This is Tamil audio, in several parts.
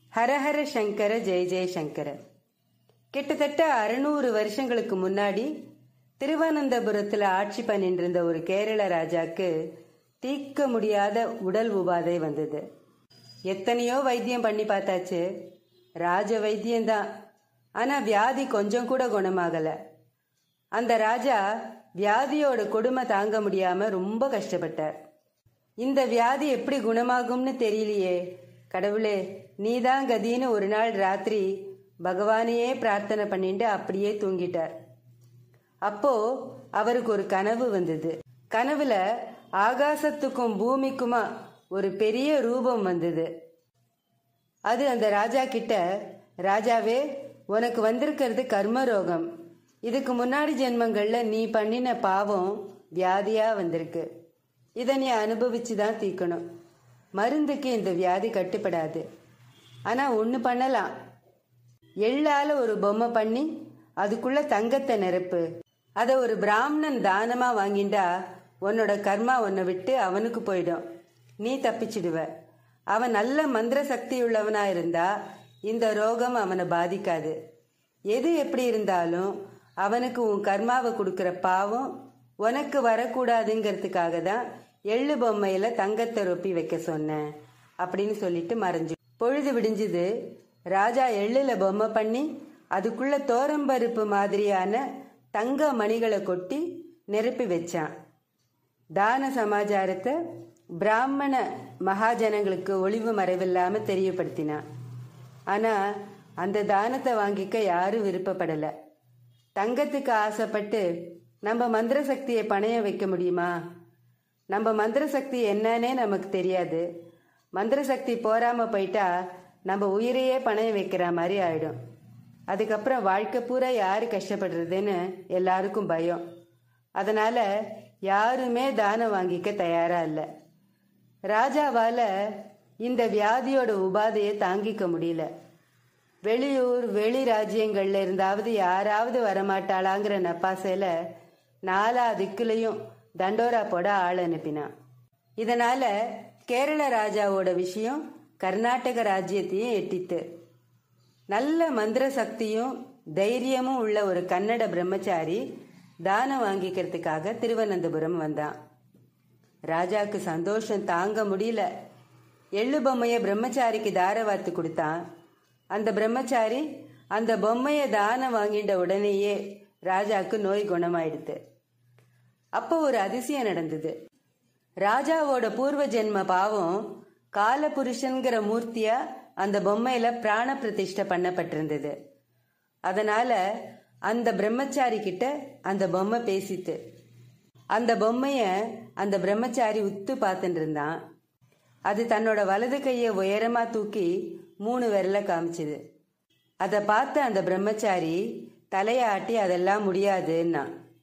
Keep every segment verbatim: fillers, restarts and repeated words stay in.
ஹரஹர சங்கர ஜெய ஜெயசங்கர. கிட்டத்தட்ட அறுநூறு வருஷங்களுக்கு முன்னாடி திருவனந்தபுரத்தில் ஆட்சி பண்ணிட்டு இருந்த ஒரு கேரள ராஜாக்கு தீர்க்க முடியாத உடல் உபாதை வந்தது. எத்தனையோ வைத்தியம் பண்ணி பார்த்தாச்சு, ராஜ வைத்தியம்தான். ஆனா வியாதி கொஞ்சம் கூட குணமாகல. அந்த ராஜா வியாதியோட கொடுமை தாங்க முடியாம ரொம்ப கஷ்டப்பட்டார். இந்த வியாதி எப்படி குணமாகும்னு தெரியலையே, கடவுளே நீதான் கதின்னு ஒரு நாள் ராத்திரி பகவானையே பிரார்த்தனை பண்ணிட்டு அப்படியே தூங்கிட்டார். அப்போ அவருக்கு ஒரு கனவு வந்தது. கனவுல ஆகாசத்துக்கும் பூமிக்குமா ஒரு பெரிய ரூபம் வந்தது. அது அந்த ராஜா கிட்ட, ராஜாவே உனக்கு வந்திருக்கிறது கர்மரோகம். இதுக்கு முன்னாடி ஜென்மங்கள்ல நீ பண்ணின பாவம் வியாதியா வந்திருக்கு. இதை நீ அனுபவிச்சுதான் தீர்க்கணும். மருந்துக்கு இந்த வியாதி கட்டுப்படாது. ஆனா ஒண்ணு பண்ணலாம், எள்ளால ஒரு பொம்மை பண்ணி அதுக்குள்ள தங்கத்தை நிரப்பு. அத ஒரு பிராமணன் தானமா வாங்கிண்டா உன்னோட கர்மா உன்னை விட்டு அவனுக்கு போயிடும், நீ தப்பிச்சிடுவ. அவன் நல்ல மந்திர சக்தி உள்ளவனா இருந்தா இந்த ரோகம் அவனை பாதிக்காது. எது எப்படி இருந்தாலும் அவனுக்கு உன் கர்மாவை கொடுக்கற பாவம் உனக்கு வரக்கூடாதுங்கிறதுக்காக தான் எள்ளு பொம்மையில தங்கத்தை ரொப்பி வைக்க சொன்னேன் அப்படின்னு சொல்லிட்டு மறைஞ்சு. பொழுது விடிஞ்சுது. ராஜா எள்ளுல பொம்மை பண்ணி அதுக்குள்ள தோரம்பருப்பு மாதிரியான தங்க மணிகளை கொட்டி நிரப்பி வச்சான். தான சமாச்சாரத்தை பிராமண மகாஜனங்களுக்கு ஒளிவு மறைவில்லாம தெரியப்படுத்தினான். ஆனா அந்த தானத்தை வாங்கிக்க யாரும் விருப்பப்படல. தங்கத்துக்கு ஆசைப்பட்டு நம்ம மந்திர சக்தியை பணைய வைக்க முடியுமா? நம்ம மந்திர சக்தி என்னன்னே நமக்கு தெரியாது. மந்திர சக்தி போராம போயிட்டா நம்ம உயிரையே பணைய வைக்கிற மாதிரி ஆயிடும். அதுக்கப்புறம் வாழ்க்கை பூரா யாரு கஷ்டப்படுறதுன்னு எல்லாருக்கும் பயம். அதனால யாருமே தானம் வாங்கிக்க தயாரா இல்லை. ராஜாவால இந்த வியாதியோட உபாதையை தாங்கிக்க முடியல. வெளியூர் வெளி ராஜ்யங்கள்ல இருந்தாவது யாராவது வரமாட்டாளாங்கிற நப்பாசையில நாலா திக்குலையும் தண்டோரா போட ஆள் அனுப்பினான். இதனால கேரள ராஜாவோட விஷயம் கர்நாடக ராஜ்யத்தையும் எட்டித்து. நல்ல மந்திர சக்தியும் தைரியமும் உள்ள ஒரு கன்னட பிரம்மச்சாரி தானம் வாங்கிக்கிறதுக்காக திருவனந்தபுரம் வந்தான். ராஜாக்கு சந்தோஷம் தாங்க முடியல. எள்ளு பொம்மைய பிரம்மச்சாரிக்கு தார வார்த்து கொடுத்தான். அந்த பிரம்மச்சாரி அந்த பொம்மைய தானம் வாங்கிட்ட உடனேயே ராஜாக்கு நோய் குணமாயிடுது. அப்போ ஒரு அதிசயம் நடந்தது. ராஜாவோட பூர்வ ஜென்ம பாவம் காலபுருஷன்கிற மூர்த்தியா அந்த பொம்மையில பிராண பிரதிஷ்டை பண்ணப்பட்டிருந்தது. அதனால அந்த பிரம்மச்சாரி கிட்ட அந்த பொம்மை பேசித்து. அந்த பொம்மைய அந்த பிரம்மச்சாரி உத்து பார்த்துட்டு இருந்தான். அது தன்னோட வலது கைய உயரமா தூக்கி மூணு விரல காமிச்சுது. அதை பார்த்த அந்த பிரம்மச்சாரி தலையாட்டி அதெல்லாம் முடியாதுன்னா.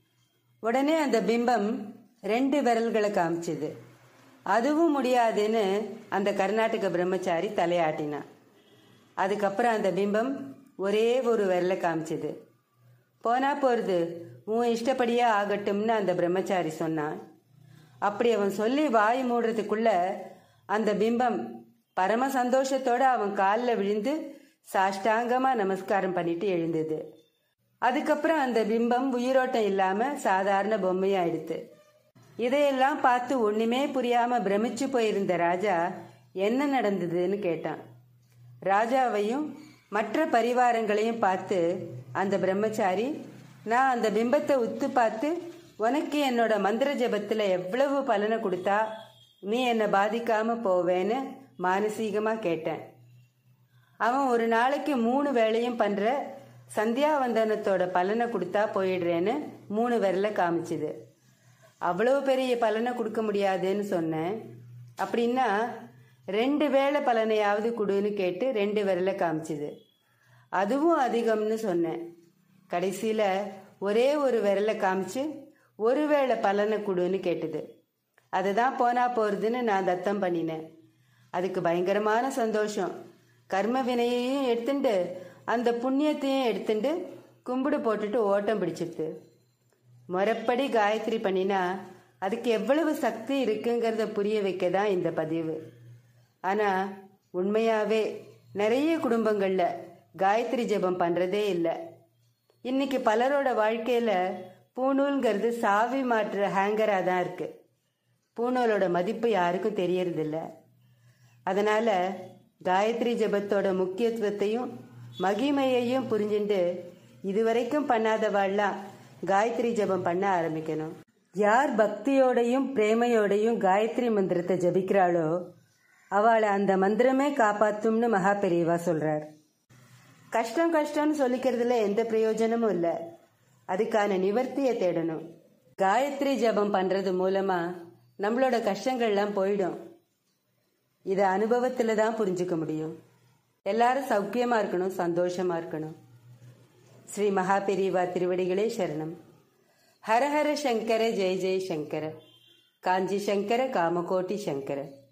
உடனே அந்த பிம்பம் ரெண்டு விரல்களை காமிச்சுது. அதுவும் முடியாதுன்னு அந்த கர்நாடக பிரம்மச்சாரி தலையாட்டினான். அதுக்கப்புறம் அந்த பிம்பம் ஒரே ஒரு விரலை காமிச்சது. போனா போறது, உன் இஷ்டப்படியா ஆகட்டும்னு அந்த பிரம்மச்சாரி சொன்னான். அப்படி அவன் சொல்லி வாய் மூடுறதுக்குள்ள அந்த பிம்பம் பரம சந்தோஷத்தோட அவன் காலில் விழுந்து சாஷ்டாங்கமா நமஸ்காரம் பண்ணிட்டு எழுந்தது. அதுக்கப்புறம் அந்த பிம்பம் உயிரோட்டம் இல்லாம சாதாரண பொம்மையாயிடுத்து. இதையெல்லாம் பார்த்து ஒண்ணுமே புரியாம பிரமிச்சு போயிருந்த ராஜா என்ன நடந்ததுன்னு கேட்டான். ராஜாவையும் மற்ற பரிவாரங்களையும் பார்த்து அந்த பிரம்மச்சாரி, நான் அந்த பிம்பத்தை உத்து பார்த்து உனக்கு என்னோட மந்திர ஜபத்துல எவ்வளவு பலனை கொடுத்தா நீ என்னை பாதிக்காம போவேன்னு மானசீகமா கேட்டேன். அவன் ஒரு நாளைக்கு மூணு வேளையும் பண்ற சந்தியாவந்தனத்தோட பலனை கொடுத்தா போயிடுறேன்னு மூணு விரல காமிச்சுது. அவ்வளவு பெரிய பலனை கொடுக்க முடியாதுன்னு சொன்னேன். அப்படின்னா ரெண்டு வேளை பலனையாவது கொடுன்னு கேட்டு ரெண்டு விரல காமிச்சுது. அதுவும் அதிகம்னு சொன்னேன். கடைசியில ஒரே ஒரு விரல காமிச்சு ஒரு வேளை பலனை கொடுன்னு கேட்டுது. அதுதான் போனா போறதுன்னு நான் தத்தம் பண்ணினேன். அதுக்கு பயங்கரமான சந்தோஷம். கர்ம வினையையும் எடுத்துட்டு அந்த புண்ணியத்தையும் எடுத்துட்டு கும்பிடு போட்டுட்டு ஓட்டம் பிடிச்சிடுது. முறைப்படி காயத்ரி பண்ணினா அதுக்கு எவ்வளவு சக்தி இருக்குங்கிறத புரிய வைக்க தான் இந்த பதிவு. ஆனா உண்மையாவே நிறைய குடும்பங்கள்ல காயத்ரி ஜபம் பண்றதே இல்லை. இன்னைக்கு பலரோட வாழ்க்கையில பூணூல்ங்கிறது சாவி மாற்ற ஹேங்கரா தான் இருக்கு. பூணூலோட மதிப்பு யாருக்கும் தெரியறதில்ல. அதனால காயத்ரி ஜபத்தோட முக்கியத்துவத்தையும் மகிமையையும் புரிஞ்சுட்டு இதுவரைக்கும் பண்ணாதவாள்லாம் காயத்ரி ஜபம் பண்ண ஆரம்பிக்கணும். யார் பக்தியோடையும் பிரேமையோடையும் காயத்ரி மந்திரத்தை ஜபிக்கிறாளோ அவளை அந்த மந்திரமே காப்பாத்தும்னு மகா பெரியவா சொல்றார். கஷ்டம் கஷ்டம்னு சொல்லிக்கிறதுல எந்த பிரயோஜனமும் இல்லை. அதுக்கான நிவர்த்தியை தேடணும். காயத்ரி ஜபம் பண்றது மூலமா நம்மளோட கஷ்டங்கள்லாம் போயிடும். இதை அனுபவத்துல தான் புரிஞ்சுக்க முடியும். எல்லாரும் சௌக்கியமா இருக்கணும், சந்தோஷமா இருக்கணும். ஸ்ரீ மகா பெரியவா திருவடிகளே சரணம். ஹரஹர சங்கர ஜெய ஜெய சங்கர. காஞ்சி சங்கர காமகோட்டி சங்கர.